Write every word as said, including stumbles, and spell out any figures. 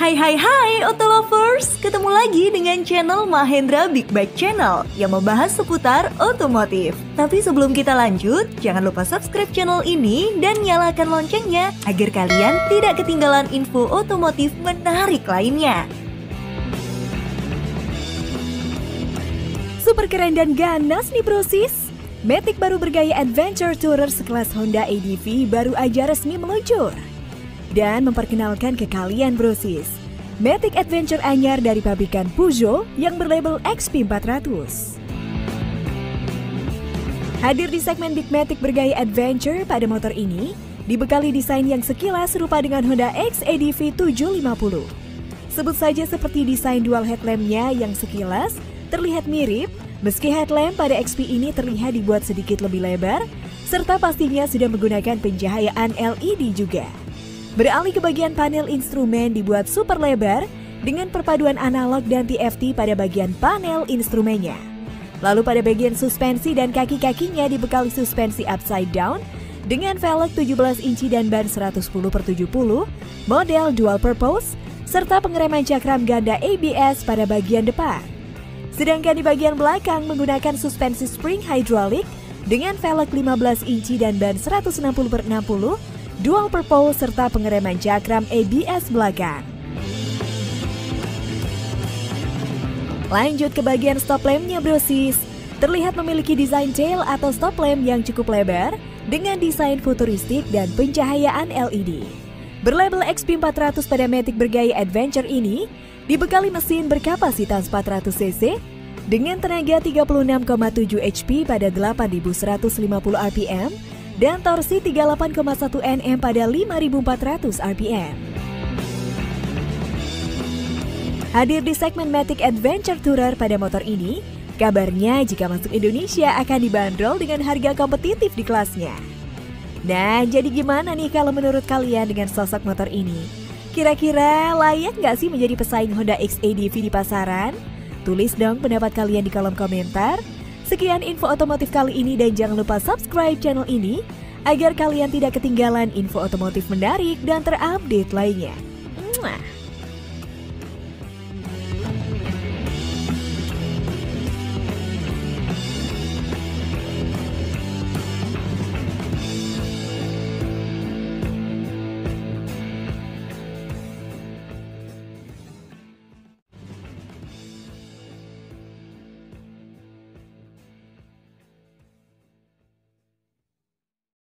Hai hai hai Auto Lovers, ketemu lagi dengan channel Mahendra Big Bike Channel yang membahas seputar otomotif. Tapi sebelum kita lanjut, jangan lupa subscribe channel ini dan nyalakan loncengnya agar kalian tidak ketinggalan info otomotif menarik lainnya. Super keren dan ganas nih brosis. Matic baru bergaya adventure tourer sekelas Honda A D V baru aja resmi meluncur dan memperkenalkan ke kalian brosis, Matic Adventure anyar dari pabrikan Peugeot yang berlabel X P empat ratus. Hadir di segmen Big Matic bergaya adventure, pada motor ini dibekali desain yang sekilas serupa dengan Honda X A D V tujuh lima puluh. Sebut saja seperti desain dual headlampnya yang sekilas terlihat mirip, meski headlamp pada X P ini terlihat dibuat sedikit lebih lebar, serta pastinya sudah menggunakan pencahayaan L E D juga. Beralih ke bagian panel instrumen dibuat super lebar dengan perpaduan analog dan T F T pada bagian panel instrumennya. Lalu pada bagian suspensi dan kaki-kakinya dibekali suspensi upside down dengan velg tujuh belas inci dan ban seratus sepuluh per tujuh puluh, model dual purpose, serta pengereman cakram ganda A B S pada bagian depan. Sedangkan di bagian belakang menggunakan suspensi spring hydraulic dengan velg lima belas inci dan ban seratus enam puluh per enam puluh, dual purpose serta pengereman cakram A B S belakang. Lanjut ke bagian stop lampnya brosis. Terlihat memiliki desain tail atau stop lamp yang cukup lebar dengan desain futuristik dan pencahayaan L E D. Berlabel X P empat ratus pada Matic bergaya adventure ini dibekali mesin berkapasitas empat ratus cc dengan tenaga tiga puluh enam koma tujuh H P pada delapan ribu seratus lima puluh R P M dan torsi tiga puluh delapan koma satu Nm pada lima ribu empat ratus R P M. Hadir di segmen Matic Adventure Tourer pada motor ini, kabarnya jika masuk Indonesia akan dibanderol dengan harga kompetitif di kelasnya. Nah, jadi gimana nih kalau menurut kalian dengan sosok motor ini? Kira-kira layak nggak sih menjadi pesaing Honda X A D V di pasaran? Tulis dong pendapat kalian di kolom komentar. Sekian info otomotif kali ini dan jangan lupa subscribe channel ini agar kalian tidak ketinggalan info otomotif menarik dan terupdate lainnya.